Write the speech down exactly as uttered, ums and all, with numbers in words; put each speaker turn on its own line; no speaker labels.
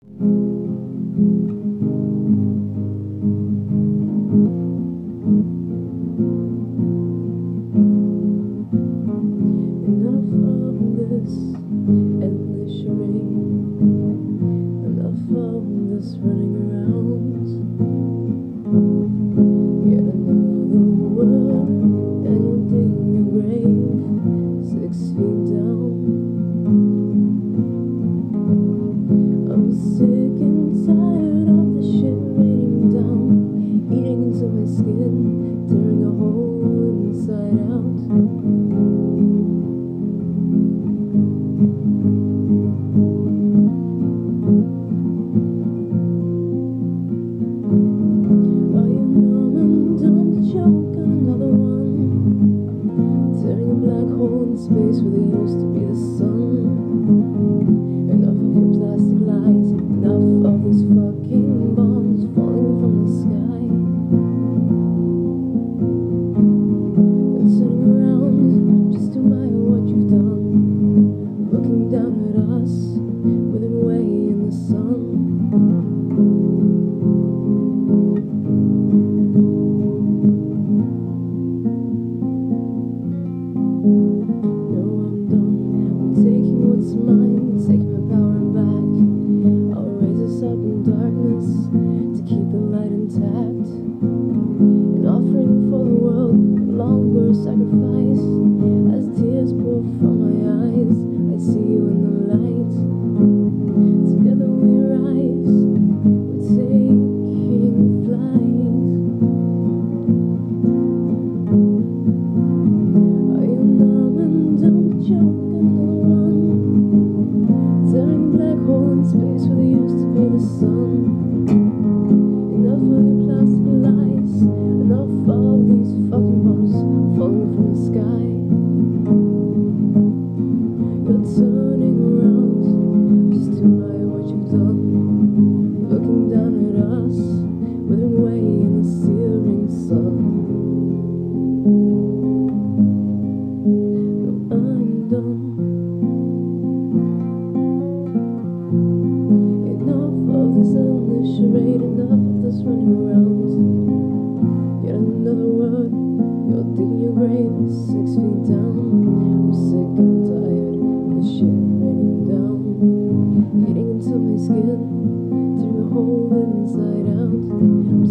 Enough of this endless charade. Enough of this running around. Yet another word, and you'll dig your grave six feet down. I'm sick and tired of the shit raining down, eating into my skin, tearing a hole inside out. Are you numb and dumb to choke on another one? Tearing a black hole in space where there used to be the sun. Enough of your plastic lies, enough of these fucking bombs falling from the sky. And turning around just to admire what you've done, looking down at us, withering away in the sun. No, I'm done. I'm taking what's mine, taking my power back. I'll raise us up in darkness to keep the light intact. An offering for the world, no longer a sacrifice. As tears pour from my eyes, I see you in the light. Together we rise, we're taking flight. Are you numb and dumb to choke on another one? Tearing a black hole in space where there used to be the sun. Enough of your plastic lies, enough of these fucking bombs falling from the sky. You're turning around just to admire what you've done, looking down at us, withering away in the searing sun. No, I'm done. Enough of this endless charade, enough of this running around. Yet another word, you're digging your grave six feet down. I'm sick and tired of the shit raining down, eating into my skin, tearing a hole inside out.